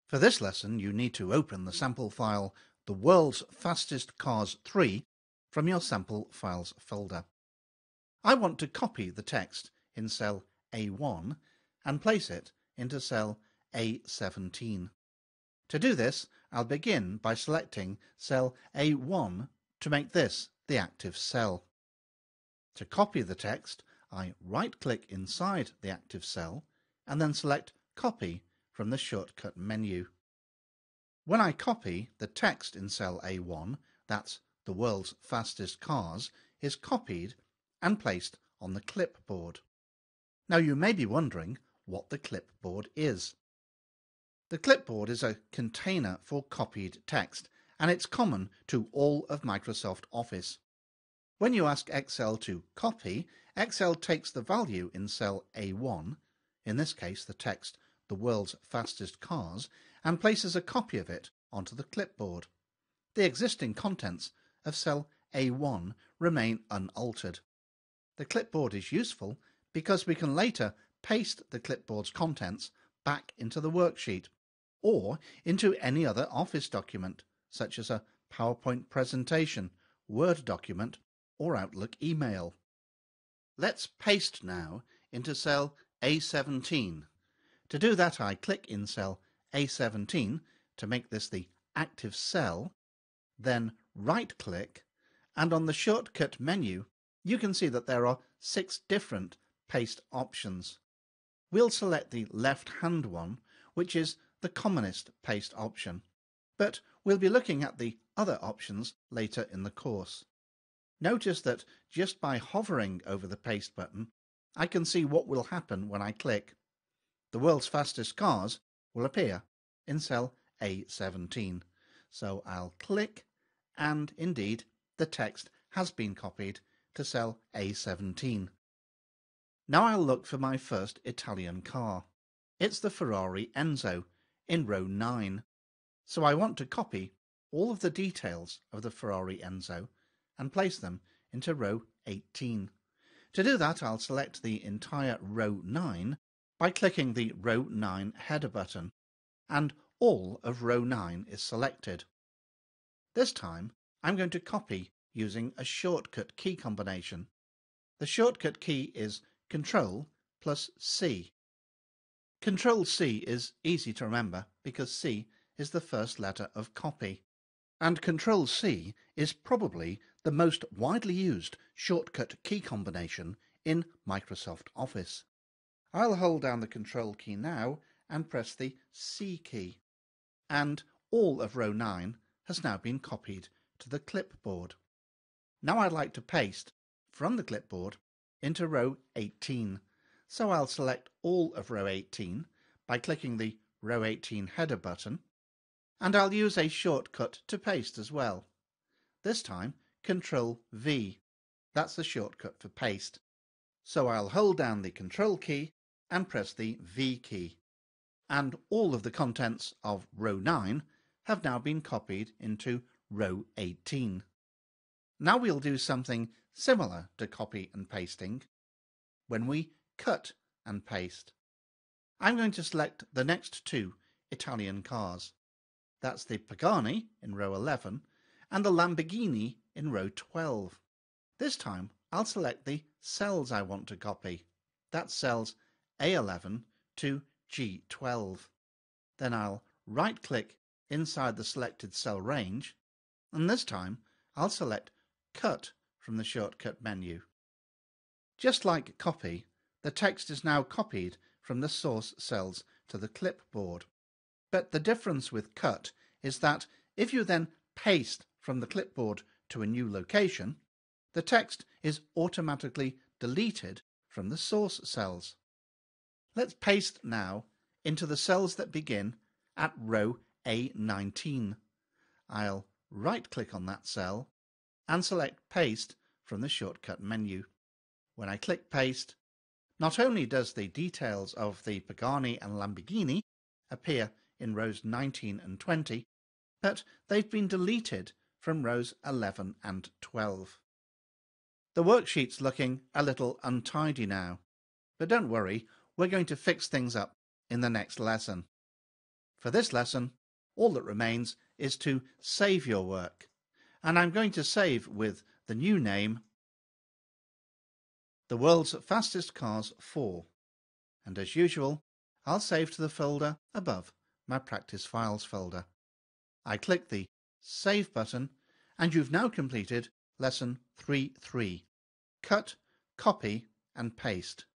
For this lesson, you need to open the sample file The World's Fastest Cars 3 from your Sample Files folder. I want to copy the text in cell A1 and place it into cell A17. To do this, I'll begin by selecting cell A1 to make this the active cell. To copy the text, I right-click inside the active cell and then select Copy from the shortcut menu. When I copy, the text in cell A1, that's The World's Fastest Cars, is copied and placed on the clipboard. Now you may be wondering what the clipboard is. The clipboard is a container for copied text, and it's common to all of Microsoft Office. When you ask Excel to copy, Excel takes the value in cell A1, in this case the text The World's Fastest Cars, and places a copy of it onto the clipboard. The existing contents of cell A1 remain unaltered. The clipboard is useful because we can later paste the clipboard's contents back into the worksheet or into any other Office document, such as a PowerPoint presentation, Word document, or Outlook email. Let's paste now into cell A17. To do that, I click in cell A17 to make this the active cell, then right-click, and on the shortcut menu you can see that there are 6 different paste options. We'll select the left-hand one, which is the commonest paste option, but we'll be looking at the other options later in the course. Notice that just by hovering over the paste button, I can see what will happen when I click. The World's Fastest Cars will appear in cell A17. So I'll click, and indeed the text has been copied to cell A17. Now I'll look for my first Italian car. It's the Ferrari Enzo in row 9. So I want to copy all of the details of the Ferrari Enzo and place them into row 18. To do that, I'll select the entire row 9 by clicking the row 9 header button, and all of row 9 is selected. This time I'm going to copy using a shortcut key combination. The shortcut key is Ctrl+C. Ctrl-C is easy to remember because C is the first letter of copy, and Ctrl-C is probably the most widely used shortcut key combination in Microsoft Office. I'll hold down the Control key now and press the C key, and all of row 9 has now been copied to the clipboard. Now I'd like to paste from the clipboard into row 18, so I'll select all of row 18 by clicking the row 18 header button, and I'll use a shortcut to paste as well. This time Ctrl-V, that's the shortcut for paste. So I'll hold down the Control key and press the V key, and all of the contents of row 9 have now been copied into row 18. Now we'll do something similar to copy and pasting when we cut and paste. I'm going to select the next 2 Italian cars. That's the Pagani in row 11 and the Lamborghini in row 12. This time I'll select the cells I want to copy. That's cells A11 to G12. Then I'll right-click inside the selected cell range, and this time I'll select Cut from the shortcut menu. Just like copy, the text is now copied from the source cells to the clipboard. But the difference with cut is that if you then paste from the clipboard to a new location, the text is automatically deleted from the source cells. Let's paste now into the cells that begin at row A19. I'll right-click on that cell and select Paste from the shortcut menu. When I click Paste, not only does the details of the Pagani and Lamborghini appear in rows 19 and 20, but they've been deleted from rows 11 and 12. The worksheet's looking a little untidy now, but don't worry, we're going to fix things up in the next lesson. For this lesson, all that remains is to save your work, and I'm going to save with the new name, The World's Fastest Cars 4, and as usual, I'll save to the folder above my Practice Files folder. I click the Save button, and you've now completed Lesson 3.3, Cut, Copy and Paste.